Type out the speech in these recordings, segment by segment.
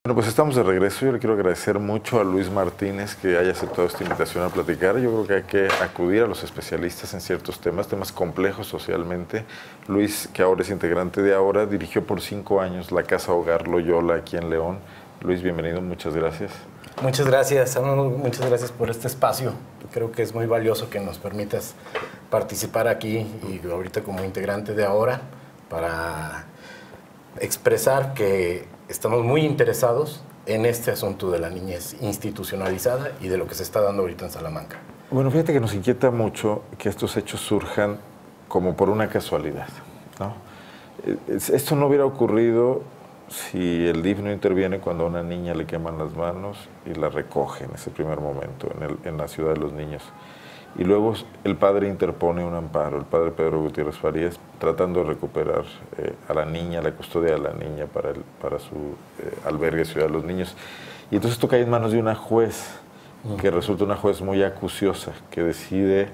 Bueno, pues estamos de regreso. Yo le quiero agradecer mucho a Luis Martínez que haya aceptado esta invitación a platicar. Yo creo que hay que acudir a los especialistas en ciertos temas complejos socialmente. Luis, que ahora es integrante de Ahora, dirigió por 5 años la Casa Hogar Loyola aquí en León. Luis, bienvenido, muchas gracias. Muchas gracias, muchas gracias por este espacio. Creo que es muy valioso que nos permitas participar aquí y ahorita como integrante de Ahora para expresar que estamos muy interesados en este asunto de la niñez institucionalizada y de lo que se está dando ahorita en Salamanca. Bueno, fíjate que nos inquieta mucho que estos hechos surjan como por una casualidad, ¿no? Esto no hubiera ocurrido si el DIF no interviene cuando a una niña le queman las manos y la recoge en ese primer momento en la ciudad de los niños. Y luego el padre interpone un amparo, el padre Pedro Gutiérrez Farías, tratando de recuperar a la niña, la custodia de la niña para su albergue Ciudad de los Niños. Y entonces esto cae en manos de una juez, que resulta una juez muy acuciosa, que decide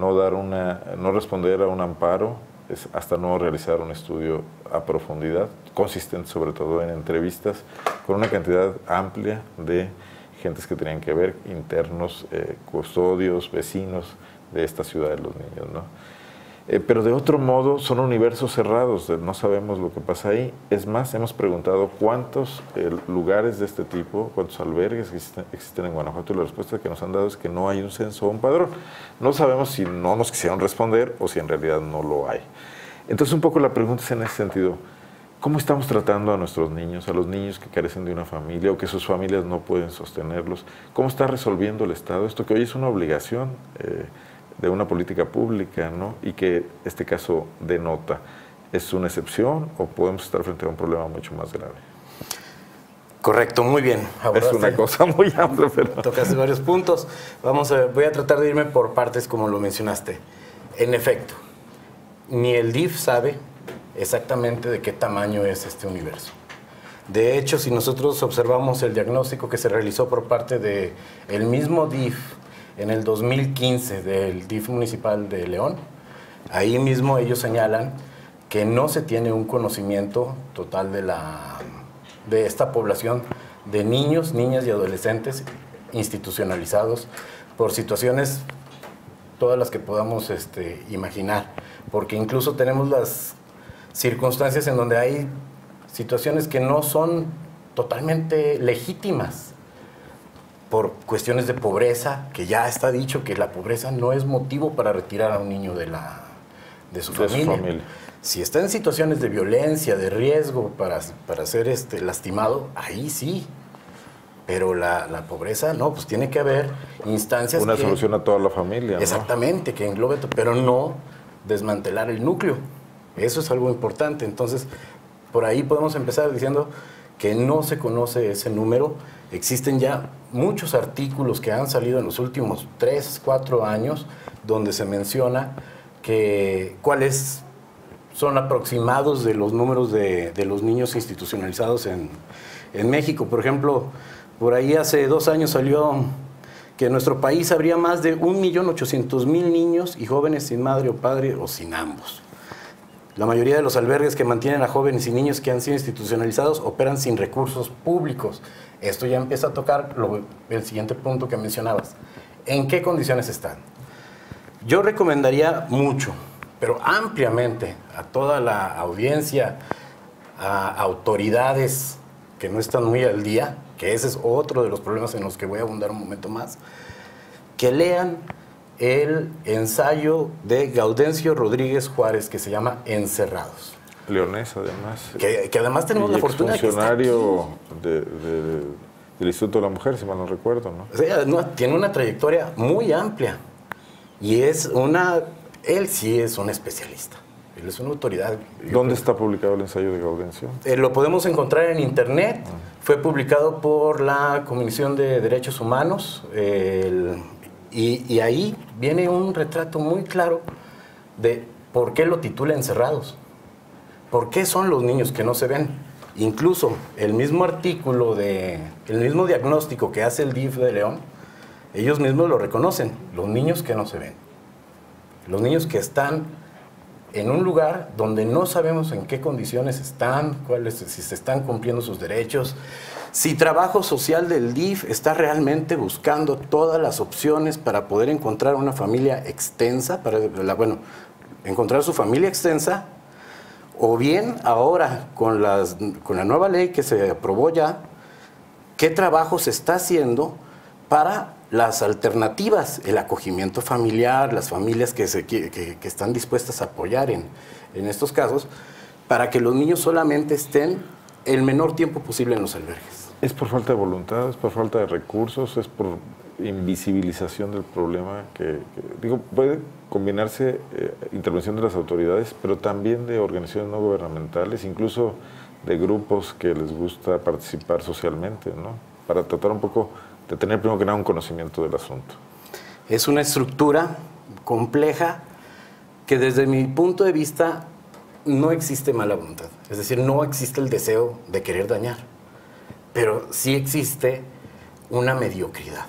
no responder a un amparo hasta no realizar un estudio a profundidad, consistente sobre todo en entrevistas con una cantidad amplia de gentes que tenían que ver, internos, custodios, vecinos de esta ciudad de los niños, ¿no? Pero de otro modo son universos cerrados, no sabemos lo que pasa ahí. Es más, hemos preguntado cuántos lugares de este tipo, cuántos albergues existen en Guanajuato, y la respuesta que nos han dado es que no hay un censo o un padrón. No sabemos si no nos quisieron responder o si en realidad no lo hay. Entonces un poco la pregunta es en ese sentido: ¿cómo estamos tratando a nuestros niños, a los niños que carecen de una familia o que sus familias no pueden sostenerlos? ¿Cómo está resolviendo el Estado esto que hoy es una obligación de una política pública, ¿no? Y que este caso denota? ¿Es una excepción o podemos estar frente a un problema mucho más grave? Correcto, muy bien. Es una cosa muy amplia, pero... Tocaste varios puntos. Voy a tratar de irme por partes como lo mencionaste. En efecto, ni el DIF sabe exactamente de qué tamaño es este universo. De hecho, si nosotros observamos el diagnóstico que se realizó por parte del mismo DIF en el 2015, del DIF municipal de León, ahí mismo ellos señalan que no se tiene un conocimiento total de esta población de niños, niñas y adolescentes institucionalizados por situaciones todas las que podamos imaginar, porque incluso tenemos las circunstancias en donde hay situaciones que no son totalmente legítimas por cuestiones de pobreza, que ya está dicho que la pobreza no es motivo para retirar a un niño de su familia. Si está en situaciones de violencia, de riesgo para ser lastimado, ahí sí. Pero la pobreza no, pues tiene que haber instancias una solución a toda la familia, ¿no? Exactamente, que englobe, pero no desmantelar el núcleo. Eso es algo importante. Entonces, por ahí podemos empezar diciendo que no se conoce ese número. Existen ya muchos artículos que han salido en los últimos 3, 4 años donde se menciona cuáles son aproximados de los números de los niños institucionalizados en México. Por ejemplo, por ahí hace 2 años salió que en nuestro país habría más de 1.800.000 niños y jóvenes sin madre o padre o sin ambos. La mayoría de los albergues que mantienen a jóvenes y niños que han sido institucionalizados operan sin recursos públicos. Esto ya empieza a tocar el siguiente punto que mencionabas. ¿En qué condiciones están? Yo recomendaría mucho, pero ampliamente, a toda la audiencia, a autoridades que no están muy al día, que ese es otro de los problemas en los que voy a abundar un momento más, que lean el ensayo de Gaudencio Rodríguez Juárez que se llama Encerrados. Leonés, además. Que además tenemos la fortuna de que está aquí. Funcionario del Instituto de la Mujer, si mal no recuerdo, ¿no? O sea, tiene una trayectoria muy amplia y él sí es un especialista. Él es una autoridad. ¿Dónde está publicado el ensayo de Gaudencio? Lo podemos encontrar en internet. Fue publicado por la Comisión de Derechos Humanos. Y ahí viene un retrato muy claro de por qué lo titula Encerrados. ¿Por qué son los niños que no se ven? Incluso el mismo artículo, el mismo diagnóstico que hace el DIF de León, ellos mismos lo reconocen, los niños que no se ven. Los niños que están en un lugar donde no sabemos en qué condiciones están, si se están cumpliendo sus derechos, si trabajo social del DIF está realmente buscando todas las opciones para poder encontrar una familia extensa, encontrar su familia extensa, o bien ahora con la nueva ley que se aprobó ya, qué trabajo se está haciendo para las alternativas, el acogimiento familiar, las familias que están dispuestas a apoyar en estos casos, para que los niños solamente estén el menor tiempo posible en los albergues. ¿Es por falta de voluntad, es por falta de recursos, es por invisibilización del problema? Digo, puede combinarse intervención de las autoridades, pero también de organizaciones no gubernamentales, incluso de grupos que les gusta participar socialmente, ¿no? Para tratar un poco de tener primero que nada un conocimiento del asunto. Es una estructura compleja que desde mi punto de vista no existe mala voluntad. Es decir, no existe el deseo de querer dañar, pero sí existe una mediocridad,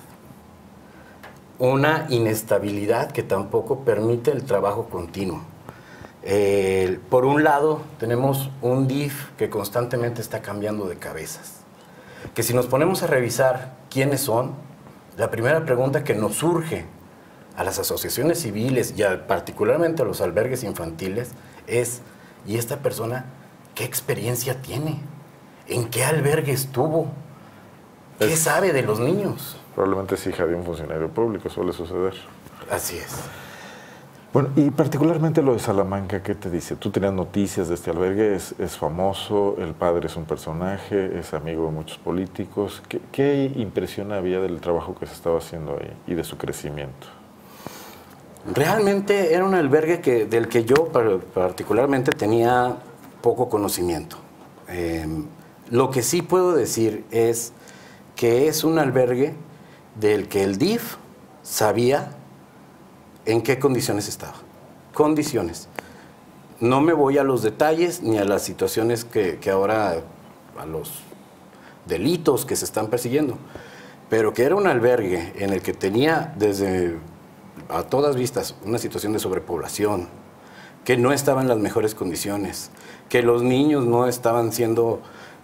una inestabilidad que tampoco permite el trabajo continuo. Por un lado, tenemos un DIF que constantemente está cambiando de cabezas, que si nos ponemos a revisar quiénes son, la primera pregunta que nos surge a las asociaciones civiles y particularmente a los albergues infantiles es, ¿y esta persona qué experiencia tiene? ¿En qué albergue estuvo? ¿Qué sabe de los niños? Probablemente es hija de un funcionario público, suele suceder. Así es. Bueno, y particularmente lo de Salamanca, ¿qué te dice? Tú tenías noticias de este albergue, es famoso, el padre es un personaje, es amigo de muchos políticos. ¿Qué impresión había del trabajo que se estaba haciendo ahí y de su crecimiento? Realmente era un albergue del que yo particularmente tenía poco conocimiento. Lo que sí puedo decir es que es un albergue del que el DIF sabía en qué condiciones estaba. Condiciones. No me voy a los detalles ni a las situaciones que ahora, a los delitos que se están persiguiendo, pero que era un albergue en el que tenía desde a todas vistas una situación de sobrepoblación, que no estaba en las mejores condiciones, que los niños no estaban siendo,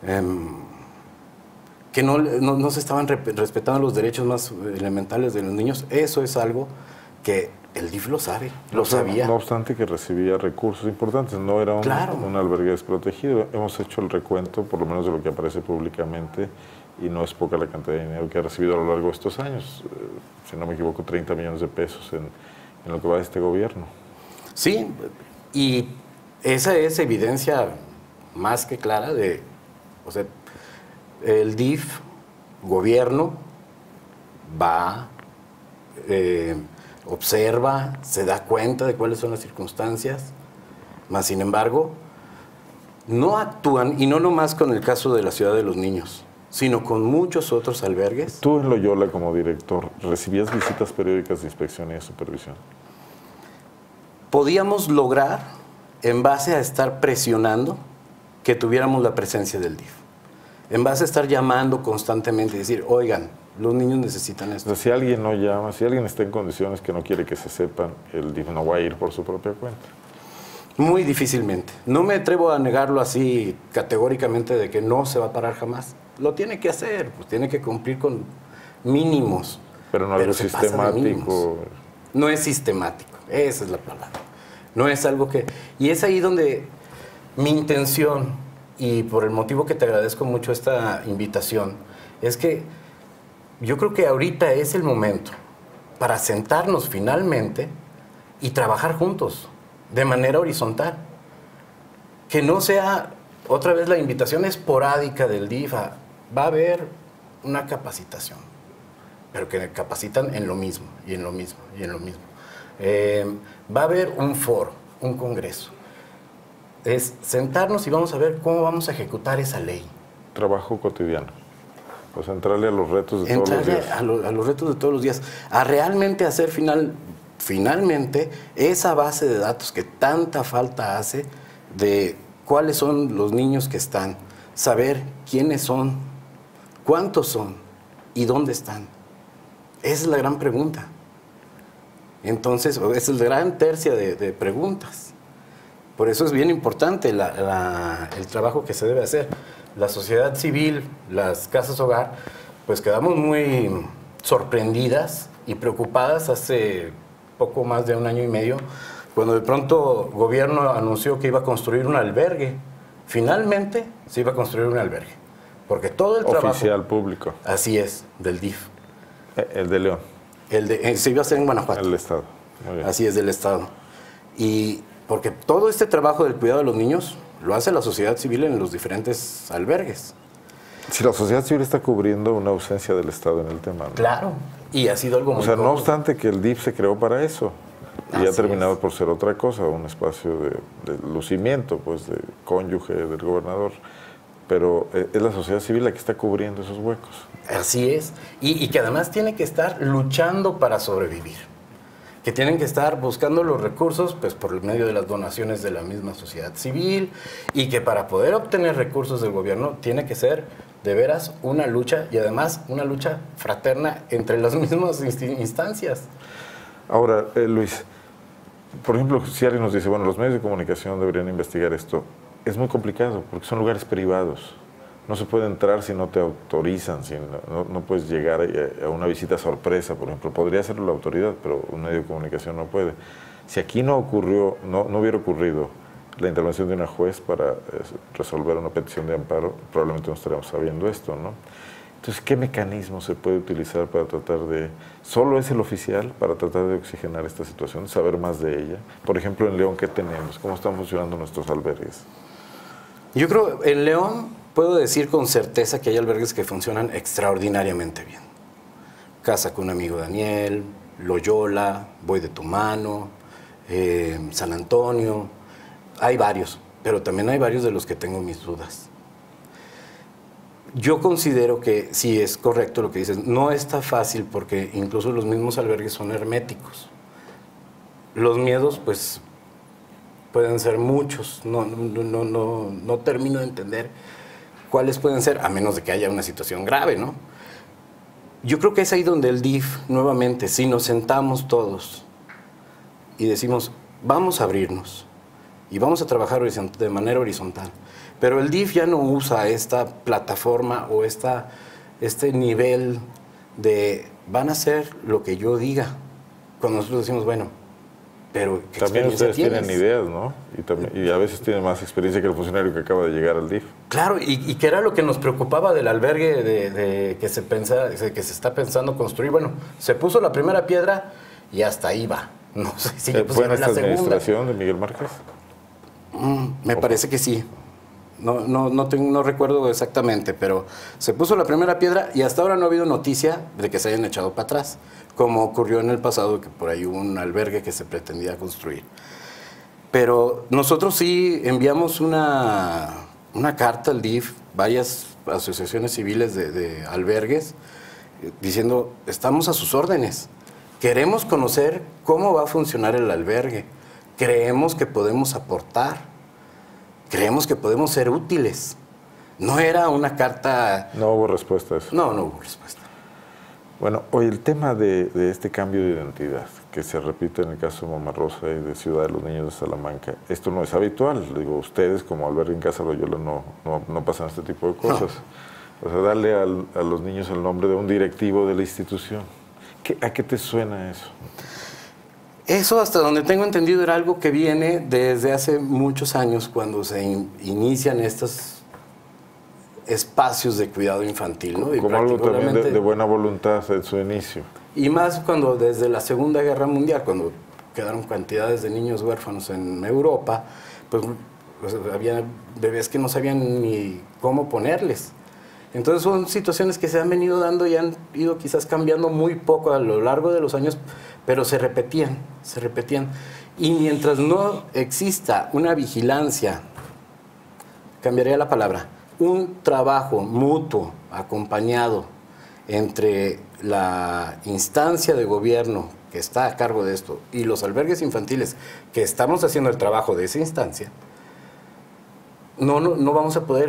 que no se estaban respetando los derechos más elementales de los niños. Eso es algo que el DIF lo sabe, lo sabía. No obstante que recibía recursos importantes, no era un albergue desprotegido. Hemos hecho el recuento, por lo menos de lo que aparece públicamente, y no es poca la cantidad de dinero que ha recibido a lo largo de estos años. Si no me equivoco, 30 millones de pesos en lo que va de este gobierno. Sí, y esa es evidencia más que clara de, o sea, el DIF, gobierno, va, observa, se da cuenta de cuáles son las circunstancias, mas sin embargo, no actúan, y no nomás con el caso de la Ciudad de los Niños, sino con muchos otros albergues. Tú en Loyola, como director, ¿recibías visitas periódicas de inspección y de supervisión? Podíamos lograr, en base a estar presionando, que tuviéramos la presencia del DIF. En base a estar llamando constantemente y decir, oigan, los niños necesitan esto. O sea, si alguien no llama, si alguien está en condiciones que no quiere que se sepan, el DIF no va a ir por su propia cuenta. Muy difícilmente. No me atrevo a negarlo así categóricamente de que no se va a parar jamás. Lo tiene que hacer, pues tiene que cumplir con mínimos. Pero no es sistemático. No es sistemático, esa es la palabra. No es algo que... Y es ahí donde mi intención, y por el motivo que te agradezco mucho esta invitación, es que yo creo que ahorita es el momento para sentarnos finalmente y trabajar juntos, de manera horizontal. Que no sea otra vez la invitación esporádica del DIF, va a haber una capacitación, pero que capacitan en lo mismo, y en lo mismo, y en lo mismo. Va a haber un foro, un congreso. Es sentarnos y vamos a ver cómo vamos a ejecutar esa ley. Trabajo cotidiano. Pues entrarle a los retos de todos los días. A los retos de todos los días. A realmente hacer finalmente esa base de datos que tanta falta hace de cuáles son los niños que están. Saber quiénes son, cuántos son y dónde están. Esa es la gran pregunta. Entonces, esa es la gran tercia de preguntas. Por eso es bien importante el trabajo que se debe hacer. La sociedad civil, las casas hogar, pues quedamos muy sorprendidas y preocupadas hace poco más de 1 año y medio, cuando de pronto el gobierno anunció que iba a construir un albergue. Finalmente se iba a construir un albergue, porque todo el trabajo... Oficial, público. Así es, del DIF. El de León. Se iba a hacer en Guanajuato. El Estado. Muy bien. Así es, del Estado. Y porque todo este trabajo del cuidado de los niños lo hace la sociedad civil en los diferentes albergues. Si la sociedad civil está cubriendo una ausencia del Estado en el tema, ¿no? Claro, y ha sido algo muy O sea, no cómodo. obstante que el DIF se creó para eso y Así ha terminado es. por ser otra cosa, un espacio de lucimiento, pues, de cónyuge del gobernador. Pero es la sociedad civil la que está cubriendo esos huecos. Así es. Y que además tiene que estar luchando para sobrevivir. Que tienen que estar buscando los recursos pues por medio de las donaciones de la misma sociedad civil, y que para poder obtener recursos del gobierno tiene que ser de veras una lucha, y además una lucha fraterna entre las mismas instancias. Ahora, Luis, por ejemplo, si alguien nos dice, bueno, los medios de comunicación deberían investigar esto, es muy complicado porque son lugares privados. No se puede entrar si no te autorizan, si no puedes llegar a una visita sorpresa, por ejemplo. Podría hacerlo la autoridad, pero un medio de comunicación no puede. Si aquí no hubiera ocurrido la intervención de una juez para resolver una petición de amparo, probablemente no estaríamos sabiendo esto, ¿no? Entonces, ¿qué mecanismo se puede utilizar para tratar de... ¿Solo es el oficial para tratar de oxigenar esta situación, saber más de ella? Por ejemplo, en León, ¿qué tenemos? ¿Cómo están funcionando nuestros albergues? Yo creo, en León puedo decir con certeza que hay albergues que funcionan extraordinariamente bien. Casa con un amigo Daniel, Loyola, Voy de tu mano, San Antonio. Hay varios, pero también hay varios de los que tengo mis dudas. Yo considero que sí es correcto lo que dices. No está fácil porque incluso los mismos albergues son herméticos. Los miedos, pues, pueden ser muchos. No termino de entender cuáles pueden ser, a menos de que haya una situación grave, ¿no? Yo creo que es ahí donde el DIF, nuevamente, si nos sentamos todos y decimos, vamos a abrirnos y vamos a trabajar de manera horizontal, pero el DIF ya no usa esta plataforma o este nivel de van a hacer lo que yo diga. Cuando nosotros decimos, bueno, pero ¿qué también experiencia ustedes tienen tienes? ideas, ¿no? Y a veces tienen más experiencia que el funcionario que acaba de llegar al DIF. Claro, y que era lo que nos preocupaba del albergue que se está pensando construir. Bueno, se puso la primera piedra y hasta ahí va. No sé si ya ¿Fue en pusieron esta la segunda. administración de Miguel Márquez? Me parece que sí. No recuerdo exactamente, pero se puso la primera piedra y hasta ahora no ha habido noticia de que se hayan echado para atrás, como ocurrió en el pasado, que por ahí hubo un albergue que se pretendía construir. Pero nosotros sí enviamos una carta al DIF, varias asociaciones civiles de albergues, diciendo, estamos a sus órdenes, queremos conocer cómo va a funcionar el albergue, creemos que podemos aportar. Creemos que podemos ser útiles. No era una carta... No hubo respuesta a eso. No hubo respuesta. Bueno, hoy el tema de este cambio de identidad, que se repite en el caso de Mama Rosa y de Ciudad de los Niños de Salamanca, esto no es habitual. Digo, ustedes como albergue en Casa Loyola no pasan este tipo de cosas. No. O sea, darle a los niños el nombre de un directivo de la institución. ¿A qué te suena eso? Eso, hasta donde tengo entendido, era algo que viene desde hace muchos años, cuando se inician estos espacios de cuidado infantil, ¿no? Como algo también de buena voluntad en su inicio. Y más cuando desde la Segunda Guerra Mundial, cuando quedaron cantidades de niños huérfanos en Europa, pues había bebés que no sabían ni cómo ponerles. Entonces son situaciones que se han venido dando y han ido quizás cambiando muy poco a lo largo de los años, pero se repetían. Y mientras no exista una vigilancia, cambiaría la palabra, un trabajo mutuo, acompañado entre la instancia de gobierno que está a cargo de esto y los albergues infantiles que estamos haciendo el trabajo de esa instancia, no vamos a poder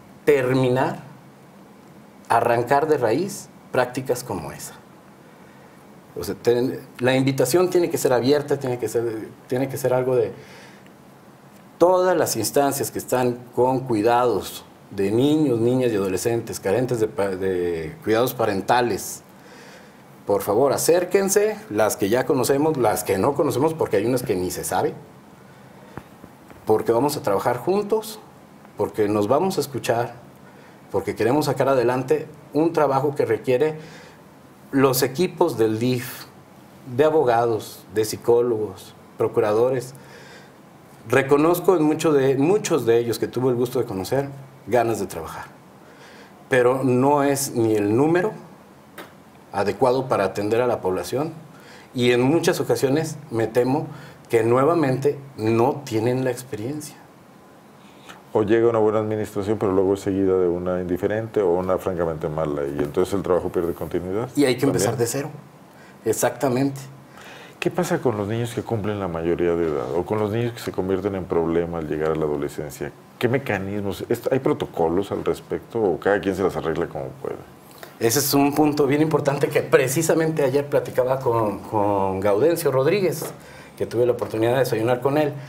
arrancar de raíz prácticas como esa. O sea, la invitación tiene que ser abierta, tiene que ser algo de todas las instancias que están con cuidados de niños, niñas y adolescentes carentes de cuidados parentales, por favor, acérquense, las que ya conocemos, las que no conocemos, porque hay unas que ni se sabe, porque vamos a trabajar juntos, porque nos vamos a escuchar, porque queremos sacar adelante un trabajo que requiere los equipos del DIF, de abogados, de psicólogos, procuradores. Reconozco en muchos de ellos que tuve el gusto de conocer, ganas de trabajar, pero no es ni el número adecuado para atender a la población, y en muchas ocasiones me temo que nuevamente no tienen la experiencia. O llega una buena administración, pero luego es seguida de una indiferente o una francamente mala, y entonces el trabajo pierde continuidad. Y hay que empezar de cero. Exactamente. ¿Qué pasa con los niños que cumplen la mayoría de edad o con los niños que se convierten en problema al llegar a la adolescencia? ¿Qué mecanismos? ¿Hay protocolos al respecto o cada quien se las arregla como puede? Ese es un punto bien importante que precisamente ayer platicaba con Gaudencio Rodríguez, que tuve la oportunidad de desayunar con él.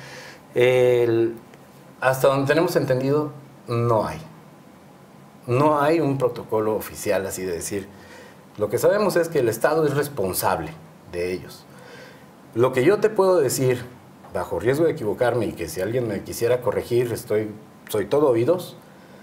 Hasta donde tenemos entendido, no hay. No hay un protocolo oficial así de decir. Lo que sabemos es que el Estado es responsable de ellos. Lo que yo te puedo decir, bajo riesgo de equivocarme y que si alguien me quisiera corregir, soy todo oídos,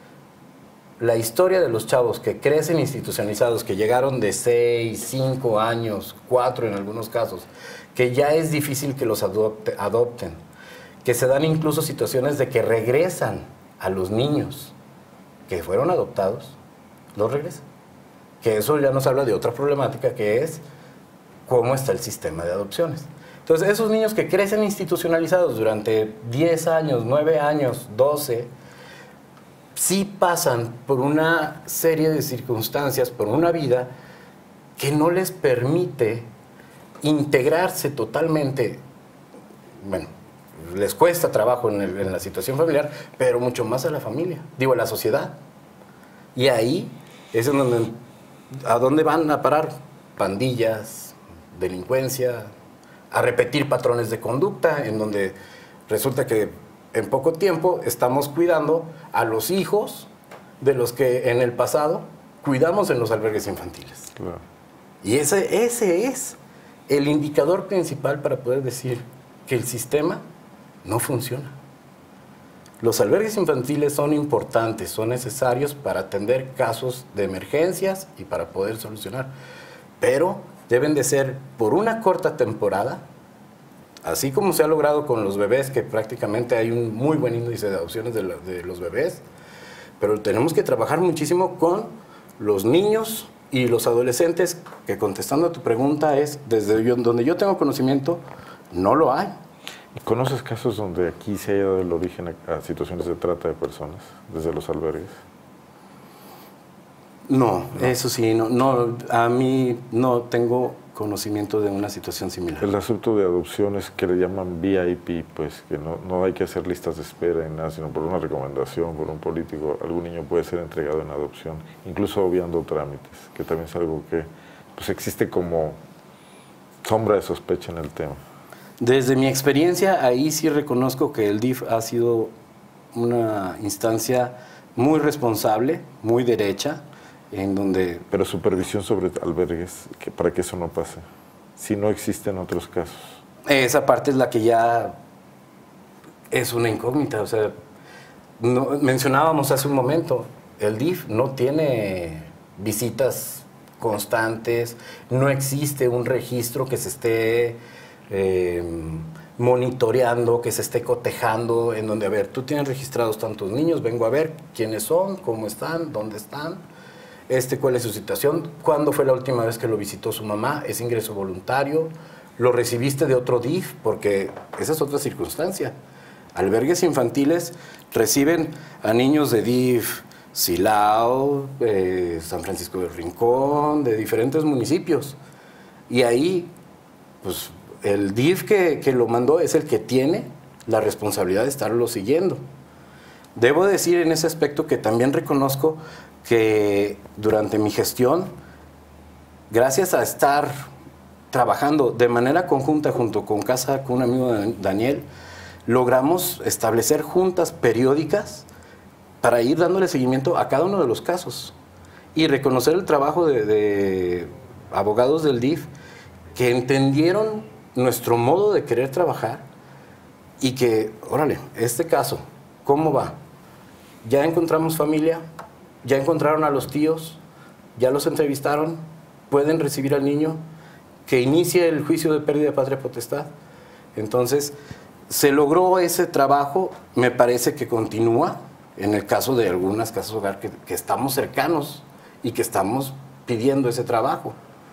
la historia de los chavos que crecen institucionalizados, que llegaron de 6, 5 años, 4 en algunos casos, que ya es difícil que los adopten, que se dan incluso situaciones de que regresan a los niños que fueron adoptados, los regresan. Que eso ya nos habla de otra problemática, que es cómo está el sistema de adopciones. Entonces, esos niños que crecen institucionalizados durante 10 años, 9 años, 12, sí pasan por una serie de circunstancias, por una vida que no les permite integrarse totalmente. Bueno, les cuesta trabajo en la situación familiar, pero mucho más a la familia, a la sociedad. Y ahí es en donde, ¿a dónde van a parar? Pandillas, delincuencia, a repetir patrones de conducta, en donde resulta que en poco tiempo estamos cuidando a los hijos de los que en el pasado cuidamos en los albergues infantiles. Claro. Y ese es el indicador principal para poder decir que el sistema no funciona. Los albergues infantiles son importantes, son necesarios para atender casos de emergencias y para poder solucionar, pero deben de ser por una corta temporada, así como se ha logrado con los bebés, que prácticamente hay un muy buen índice de adopciones de los bebés, pero tenemos que trabajar muchísimo con los niños y los adolescentes, que contestando a tu pregunta es, desde donde yo tengo conocimiento, no lo hay. ¿Y conoces casos donde aquí se haya dado el origen a situaciones de trata de personas, desde los albergues? No, eso sí, no, a mí no tengo conocimiento de una situación similar. El asunto de adopciones que le llaman VIP, pues que no hay que hacer listas de espera ni nada, sino por una recomendación, por un político, algún niño puede ser entregado en adopción, incluso obviando trámites, que también es algo que pues existe como sombra de sospecha en el tema. Desde mi experiencia, ahí sí reconozco que el DIF ha sido una instancia muy responsable, muy derecha, en donde... Pero supervisión sobre albergues, para que eso no pase, si no existen otros casos. Esa parte es la que ya es una incógnita. O sea, mencionábamos hace un momento, el DIF no tiene visitas constantes, no existe un registro que se esté monitoreando, que se esté cotejando, en donde, a ver, tú tienes registrados tantos niños, vengo a ver quiénes son, cómo están, dónde están, cuál es su situación, cuándo fue la última vez que lo visitó su mamá, es ingreso voluntario, lo recibiste de otro DIF, porque esa es otra circunstancia. Albergues infantiles reciben a niños de DIF Silao, San Francisco del Rincón, de diferentes municipios, y ahí, pues, el DIF que lo mandó es el que tiene la responsabilidad de estarlo siguiendo. Debo decir en ese aspecto que también reconozco que durante mi gestión, gracias a estar trabajando de manera conjunta junto con Casa, con un amigo de Daniel, logramos establecer juntas periódicas para ir dándole seguimiento a cada uno de los casos y reconocer el trabajo de abogados del DIF que entendieron nuestro modo de querer trabajar y que, órale, este caso, ¿cómo va? Ya encontramos familia, ya encontraron a los tíos, ya los entrevistaron, pueden recibir al niño, que inicie el juicio de pérdida de patria potestad. Entonces, se logró ese trabajo, me parece que continúa en el caso de algunas casas hogar que estamos cercanos y que estamos pidiendo ese trabajo.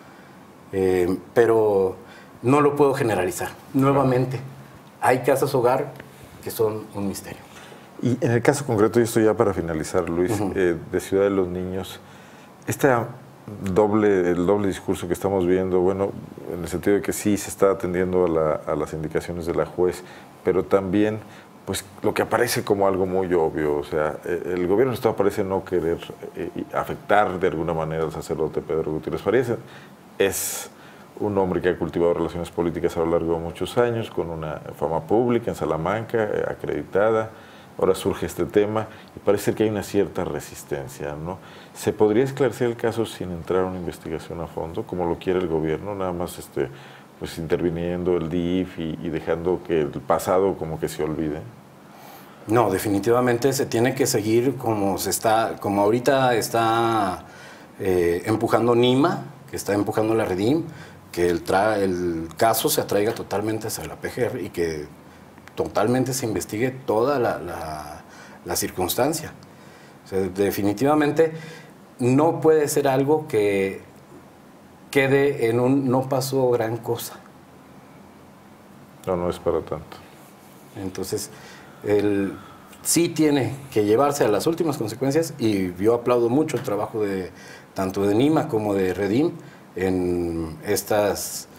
Pero no lo puedo generalizar. Nuevamente, hay casas hogar que son un misterio. Y en el caso concreto, y esto ya para finalizar, Luis, de Ciudad de los Niños, el doble discurso que estamos viendo, bueno, en el sentido de que sí se está atendiendo a las indicaciones de la juez, pero también pues lo que aparece como algo muy obvio, o sea, el gobierno del Estado parece no querer afectar de alguna manera al sacerdote Pedro Gutiérrez Farías. Es un hombre que ha cultivado relaciones políticas a lo largo de muchos años, con una fama pública en Salamanca, acreditada. Ahora surge este tema y parece que hay una cierta resistencia, ¿no? ¿Se podría esclarecer el caso sin entrar a una investigación a fondo, como lo quiere el gobierno, nada más pues interviniendo el DIF y dejando que el pasado como que se olvide? No, definitivamente se tiene que seguir como ahorita está empujando NIMA, que está empujando la Redim, que el caso se atraiga totalmente hacia la PGR y que totalmente se investigue toda la circunstancia. O sea, definitivamente no puede ser algo que quede en un no pasó gran cosa. No es para tanto. Entonces, sí tiene que llevarse a las últimas consecuencias y yo aplaudo mucho el trabajo tanto de NIMA como de Redim en esta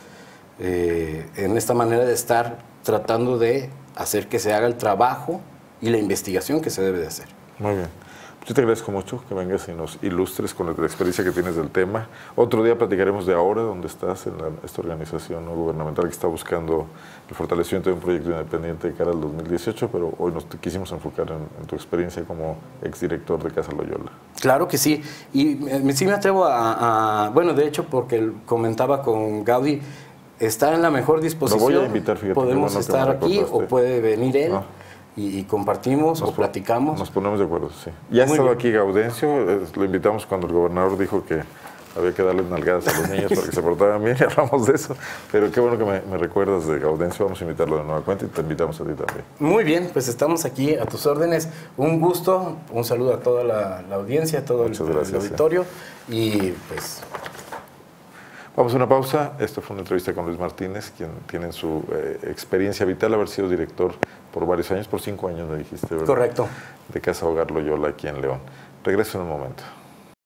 manera de estar tratando de hacer que se haga el trabajo y la investigación que se debe de hacer. Muy bien. Yo te agradezco mucho que vengas y nos ilustres con la experiencia que tienes del tema. Otro día platicaremos de ahora, donde estás en esta organización no gubernamental que está buscando el fortalecimiento de un proyecto independiente de cara al 2018, pero hoy nos quisimos enfocar en tu experiencia como exdirector de Casa Loyola. Claro que sí, y sí me atrevo bueno, de hecho, porque comentaba con Gaudí, está en la mejor disposición. Lo voy a invitar, fíjate. Podemos estar aquí o puede venir él. Y compartimos o platicamos. Nos ponemos de acuerdo, sí. Ya ha estado aquí Gaudencio, lo invitamos cuando el gobernador dijo que había que darles nalgadas a los niños para que se portaran bien y hablamos de eso. Pero qué bueno que me recuerdas de Gaudencio, vamos a invitarlo de nueva cuenta y te invitamos a ti también. Muy bien, pues estamos aquí a tus órdenes. Un gusto, un saludo a toda la audiencia, a todo el auditorio y pues... Vamos a una pausa. Esta fue una entrevista con Luis Martínez, quien tiene su experiencia vital, haber sido director por varios años, por 5 años me dijiste, ¿verdad? Correcto. De Casa Hogar Loyola aquí en León. Regreso en un momento.